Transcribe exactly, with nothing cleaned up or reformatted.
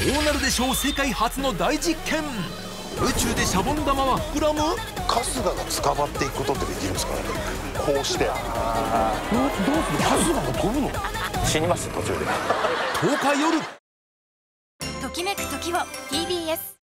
どうなるでしょう。世界初の大実験。宇宙でシャボン玉は膨らむ。 春日が捕まっていくことってできるんですからね。こうしてどうする。春日が飛ぶの。死にます途中で。 とおか夜。 ときめく時を ティービーエス